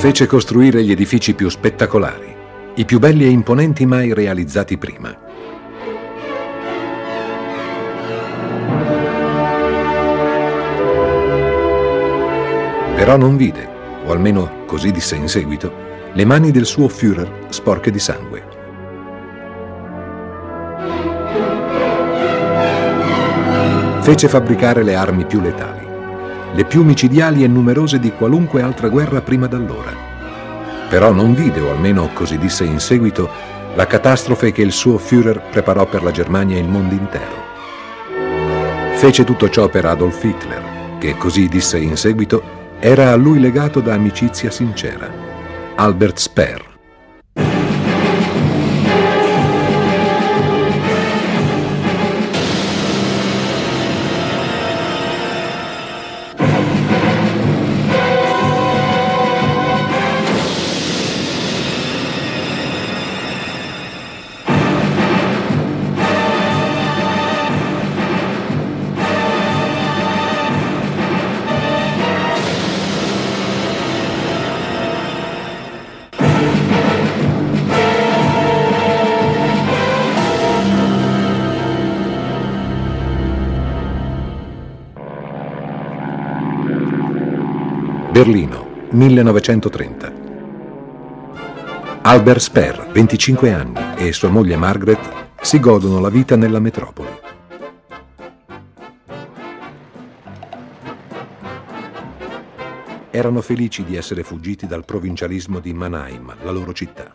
Fece costruire gli edifici più spettacolari, i più belli e imponenti mai realizzati prima. Però non vide, o almeno così disse in seguito, le mani del suo Führer sporche di sangue. Fece fabbricare le armi più letali, le più micidiali e numerose di qualunque altra guerra prima d'allora. Però non vide, o almeno così disse in seguito, la catastrofe che il suo Führer preparò per la Germania e il mondo intero. Fece tutto ciò per Adolf Hitler, che così disse in seguito, era a lui legato da amicizia sincera. Albert Speer. Berlino, 1930. Albert Speer, 25 anni, e sua moglie Margaret si godono la vita nella metropoli. Erano felici di essere fuggiti dal provincialismo di Mannheim, la loro città.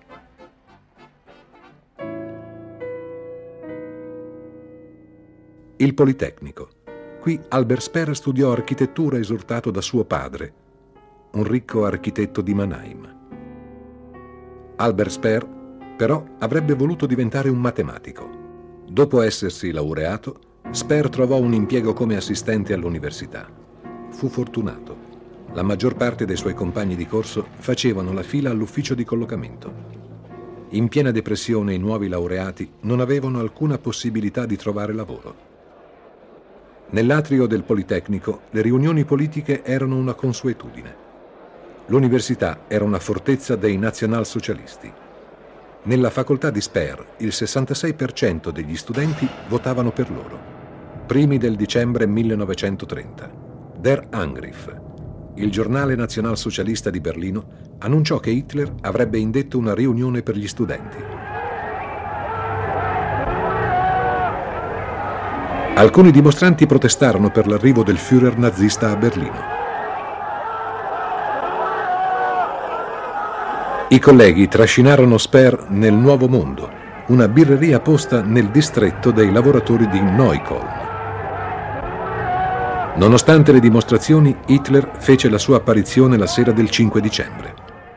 Il Politecnico. Qui Albert Speer studiò architettura esortato da suo padre, un ricco architetto di Mannheim. Albert Speer, però, avrebbe voluto diventare un matematico. Dopo essersi laureato, Speer trovò un impiego come assistente all'università. Fu fortunato. La maggior parte dei suoi compagni di corso facevano la fila all'ufficio di collocamento. In piena depressione i nuovi laureati non avevano alcuna possibilità di trovare lavoro. Nell'atrio del Politecnico le riunioni politiche erano una consuetudine. L'università era una fortezza dei nazionalsocialisti. Nella facoltà di Speer il 66% degli studenti votavano per loro. Primi del dicembre 1930, Der Angriff, il giornale nazionalsocialista di Berlino, annunciò che Hitler avrebbe indetto una riunione per gli studenti. Alcuni dimostranti protestarono per l'arrivo del Führer nazista a Berlino. I colleghi trascinarono Speer nel Nuovo Mondo, una birreria posta nel distretto dei lavoratori di Neukölln. Nonostante le dimostrazioni, Hitler fece la sua apparizione la sera del 5 dicembre.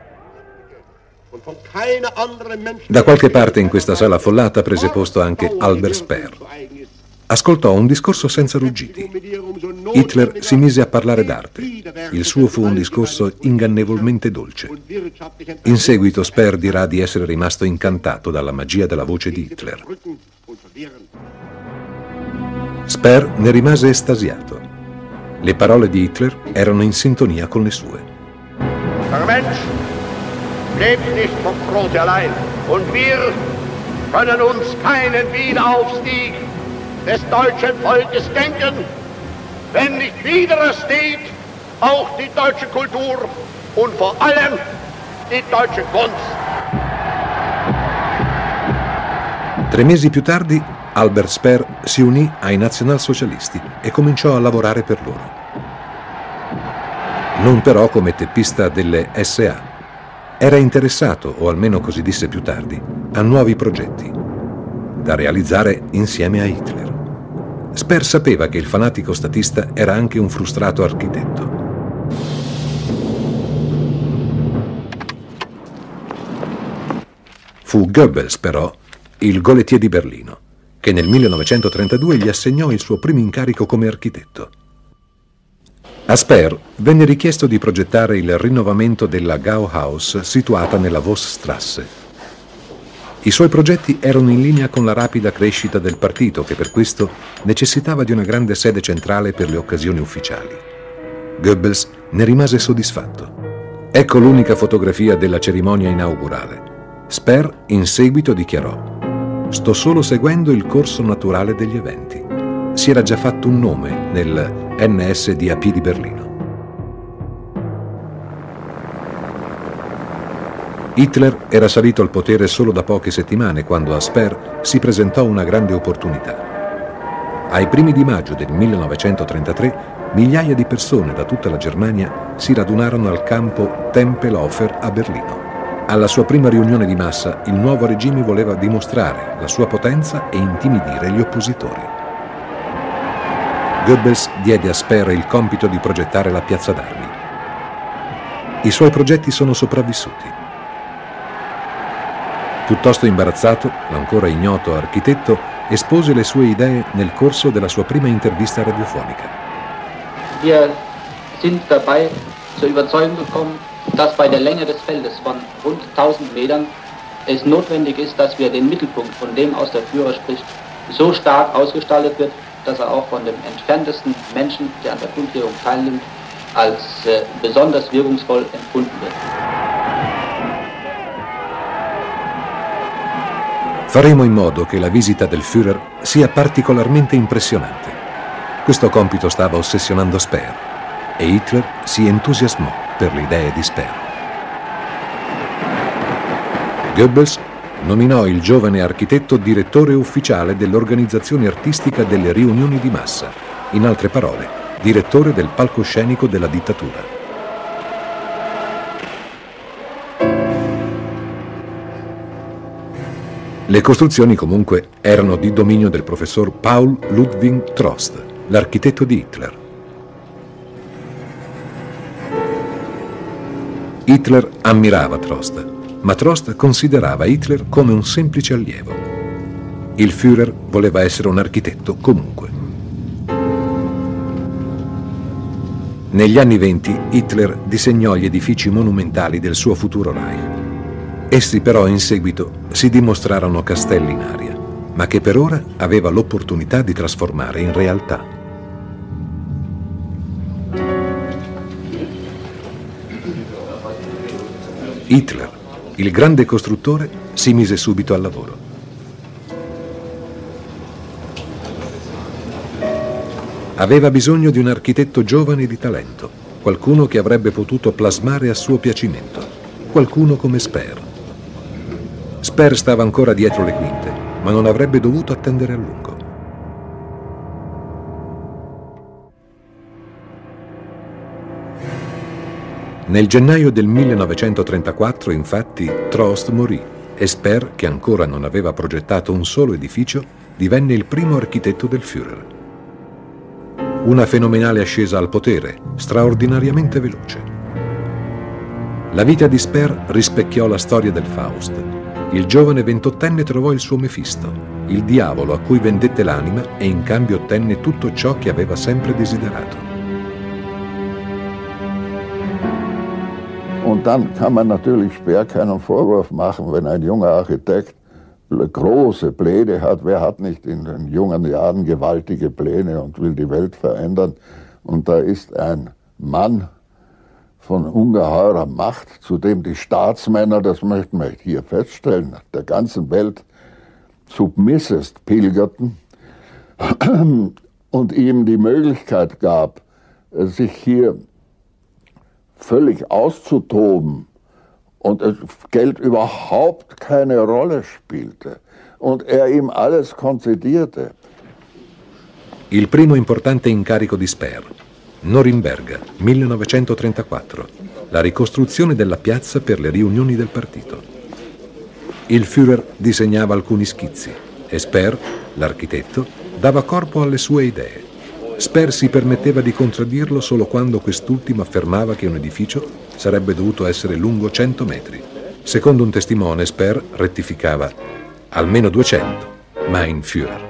Da qualche parte in questa sala affollata prese posto anche Albert Speer. Ascoltò un discorso senza ruggiti. Hitler si mise a parlare d'arte. Il suo fu un discorso ingannevolmente dolce. In seguito Speer dirà di essere rimasto incantato dalla magia della voce di Hitler. Speer ne rimase estasiato. Le parole di Hitler erano in sintonia con le sue. Der Mensch lebt nicht vom Brote allein und wir können uns keinen Wiederaufstieg des deutschen Volkes denken, wenn nicht wieder steht auch die deutsche Kultur und vor allem die deutsche Kunst. 3 mesi più tardi, Albert Speer si unì ai nazionalsocialisti e cominciò a lavorare per loro. Non però come teppista delle SA. Era interessato, o almeno così disse più tardi, a nuovi progetti, da realizzare insieme a Hitler. Speer sapeva che il fanatico statista era anche un frustrato architetto. Fu Goebbels, però, il golettier di Berlino, che nel 1932 gli assegnò il suo primo incarico come architetto. A Speer venne richiesto di progettare il rinnovamento della Gauhaus situata nella Vossstrasse. I suoi progetti erano in linea con la rapida crescita del partito, che per questo necessitava di una grande sede centrale per le occasioni ufficiali. Goebbels ne rimase soddisfatto. Ecco l'unica fotografia della cerimonia inaugurale. Sper in seguito dichiarò: «Sto solo seguendo il corso naturale degli eventi». Si era già fatto un nome nel NSDAP di Berlino. Hitler era salito al potere solo da poche settimane quando a Sper si presentò una grande opportunità. Ai primi di maggio del 1933 migliaia di persone da tutta la Germania si radunarono al campo Tempelhofer a Berlino. Alla sua prima riunione di massa il nuovo regime voleva dimostrare la sua potenza e intimidire gli oppositori. Goebbels diede a Sper il compito di progettare la piazza d'armi. I suoi progetti sono sopravvissuti. Piuttosto imbarazzato, l'ancora ignoto architetto espose le sue idee nel corso della sua prima intervista radiofonica. Wir sind dabei zur Überzeugung gekommen, dass bei der Länge des Feldes von rund 1000 Metern es notwendig ist, dass wir den Mittelpunkt, von dem aus der Führer spricht, so stark ausgestaltet wird, dass er auch von dem entferntesten Menschen, der an der Kundgebung teilnimmt, als besonders wirkungsvoll empfunden wird. Faremo in modo che la visita del Führer sia particolarmente impressionante. Questo compito stava ossessionando Sper e Hitler si entusiasmò per le idee di Sper. Goebbels nominò il giovane architetto direttore ufficiale dell'organizzazione artistica delle riunioni di massa, in altre parole, direttore del palcoscenico della dittatura. Le costruzioni comunque erano di dominio del professor Paul Ludwig Trost, l'architetto di Hitler. Hitler ammirava Trost, ma Trost considerava Hitler come un semplice allievo. Il Führer voleva essere un architetto comunque. Negli anni '20 Hitler disegnò gli edifici monumentali del suo futuro Reich. Essi però in seguito si dimostrarono castelli in aria, ma che per ora aveva l'opportunità di trasformare in realtà. Hitler, il grande costruttore, si mise subito al lavoro. Aveva bisogno di un architetto giovane e di talento, qualcuno che avrebbe potuto plasmare a suo piacimento, qualcuno come Sper. Sper stava ancora dietro le quinte, ma non avrebbe dovuto attendere a lungo. Nel gennaio del 1934, infatti, Trost morì e Sper, che ancora non aveva progettato un solo edificio, divenne il primo architetto del Führer. Una fenomenale ascesa al potere, straordinariamente veloce. La vita di Sper rispecchiò la storia del Faust. Il giovane 28enne trovò il suo Mefisto, il diavolo a cui vendette l'anima e in cambio ottenne tutto ciò che aveva sempre desiderato. Und dann kann man natürlich Sper keinen Vorwurf machen, wenn ein junger Architekt große Pläne hat. Wer hat nicht in den jungen Jahren gewaltige Pläne und will die Welt verändern? Und da ist ein Mann von ungeheurer Macht, zu dem die Staatsmänner, das möchten wir hier feststellen, der ganzen Welt submissest pilgerten und ihm die Möglichkeit gab, sich hier völlig auszutoben und Geld überhaupt keine Rolle spielte und er ihm alles konzedierte. Il primo importante incarico di Sper, Norimberga, 1934, la ricostruzione della piazza per le riunioni del partito. Il Führer disegnava alcuni schizzi e Sper, l'architetto, dava corpo alle sue idee. Sper si permetteva di contraddirlo solo quando quest'ultimo affermava che un edificio sarebbe dovuto essere lungo 100 metri. Secondo un testimone, Sper rettificava almeno 200, mein Führer.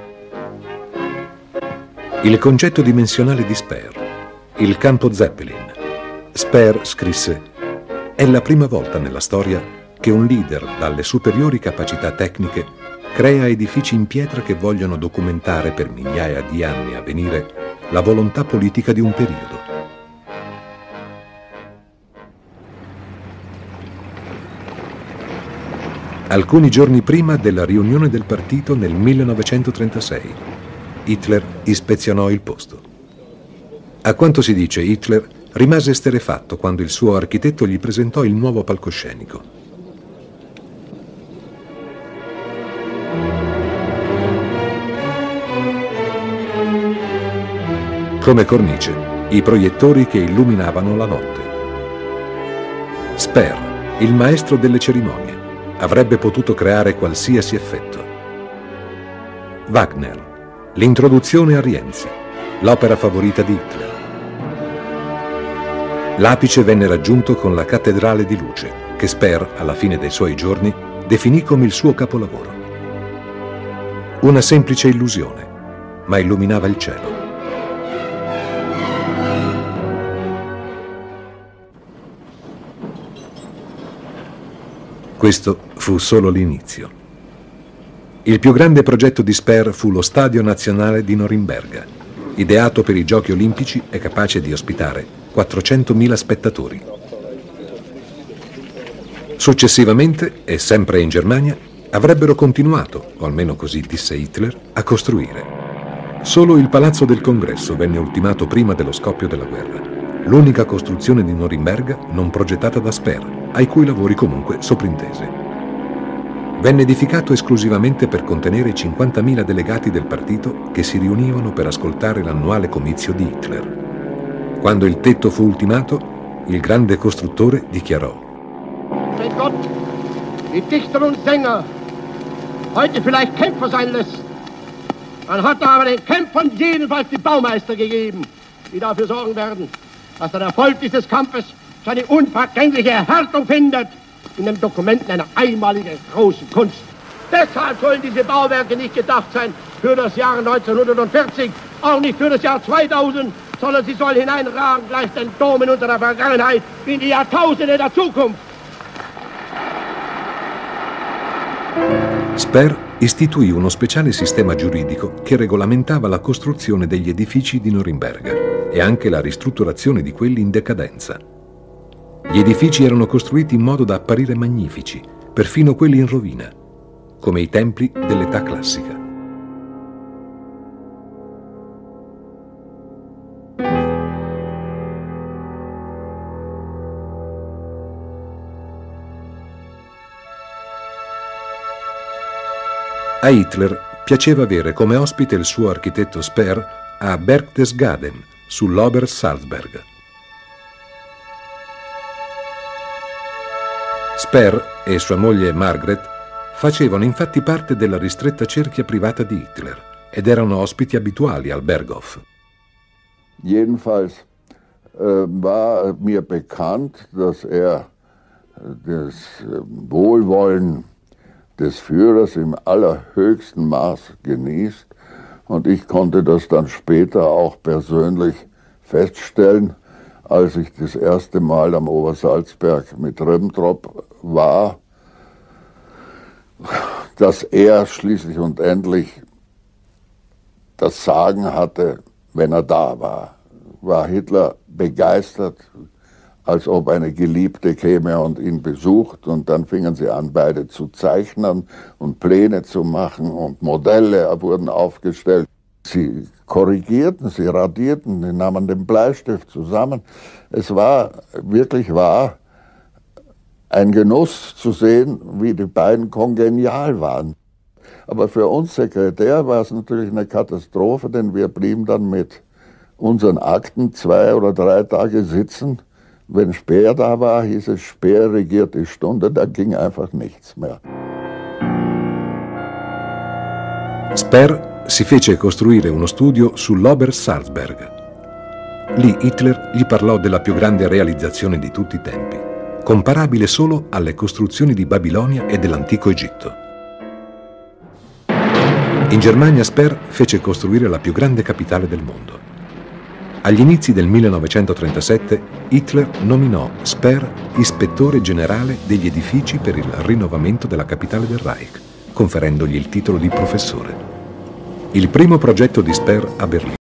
Il concetto dimensionale di Sper, il campo Zeppelin. Sper scrisse: «È la prima volta nella storia che un leader dalle superiori capacità tecniche crea edifici in pietra che vogliono documentare per migliaia di anni a venire la volontà politica di un periodo». alcuni giorni prima della riunione del partito nel 1936. Hitler ispezionò il posto. A quanto si dice, Hitler rimase esterrefatto quando il suo architetto gli presentò il nuovo palcoscenico. Come cornice, i proiettori che illuminavano la notte. Speer, il maestro delle cerimonie, avrebbe potuto creare qualsiasi effetto. Wagner, l'introduzione a Rienzi, l'opera favorita di Hitler. L'apice venne raggiunto con la Cattedrale di Luce, che Speer, alla fine dei suoi giorni, definì come il suo capolavoro. Una semplice illusione, ma illuminava il cielo. Questo fu solo l'inizio. Il più grande progetto di Speer fu lo Stadio Nazionale di Norimberga, ideato per i Giochi Olimpici e capace di ospitare 400.000 spettatori. Successivamente, e sempre in Germania, avrebbero continuato, o almeno così disse Hitler, a costruire. Solo il Palazzo del Congresso venne ultimato prima dello scoppio della guerra, l'unica costruzione di Norimberga non progettata da Speer, ai cui lavori comunque soprintese. Venne edificato esclusivamente per contenere i 50.000 delegati del partito che si riunivano per ascoltare l'annuale comizio di Hitler. Quando il tetto fu ultimato, il grande costruttore dichiarò: Wenn Gott die Dichter und Sänger heute vielleicht Kämpfer sein lässt, dann hat er aber den Kämpfern jedenfalls die Baumeister gegeben, die dafür sorgen werden, dass der Erfolg dieses Kampfes seine unvergängliche Erhärtung findet in den Dokumenten einer einmaligen großen Kunst. Deshalb sollen diese Bauwerke nicht gedacht sein für das Jahr 1940, auch nicht für das Jahr 2000, sondern sie sollen hineinragen gleich den Domen unserer Vergangenheit in die Jahrtausende der Zukunft. Speer istituì uno speciale sistema giuridico che regolamentava la costruzione degli edifici di Norimberga e anche la ristrutturazione di quelli in decadenza. Gli edifici erano costruiti in modo da apparire magnifici, perfino quelli in rovina, come i templi dell'età classica. A Hitler piaceva avere come ospite il suo architetto Speer a Berchtesgaden, sull'Obersalzberg. Speer e sua moglie Margret facevano infatti parte della ristretta cerchia privata di Hitler ed erano ospiti abituali al Berghof. Jedenfalls war mir bekannt, dass er das Wohlwollen des Führers im allerhöchsten Maß genießt, und ich konnte das dann später auch persönlich feststellen, als ich das erste Mal am Obersalzberg mit Ribbentrop war, dass er schließlich und endlich das Sagen hatte, wenn er da war. War Hitler begeistert, als ob eine Geliebte käme und ihn besucht, und dann fingen sie an, beide zu zeichnen und Pläne zu machen und Modelle wurden aufgestellt. Sie korrigierten, sie radierten, sie nahmen den Bleistift zusammen. Es war wirklich wahr ein Genuss zu sehen, wie die beiden kongenial waren. Aber für uns Sekretär war es natürlich eine Katastrophe, denn wir blieben dann mit unseren Akten 2 oder 3 Tage sitzen. Wenn Speer da war, hieß es, Speer regiert die Stunde, da ging einfach nichts mehr. Speer si fece costruire uno studio sull'Obersalzberg. Lì Hitler gli parlò della più grande realizzazione di tutti i tempi, comparabile solo alle costruzioni di Babilonia e dell'antico Egitto. In Germania Speer fece costruire la più grande capitale del mondo. Agli inizi del 1937 Hitler nominò Speer ispettore generale degli edifici per il rinnovamento della capitale del Reich, conferendogli il titolo di professore. Il primo progetto di Speer a Berlino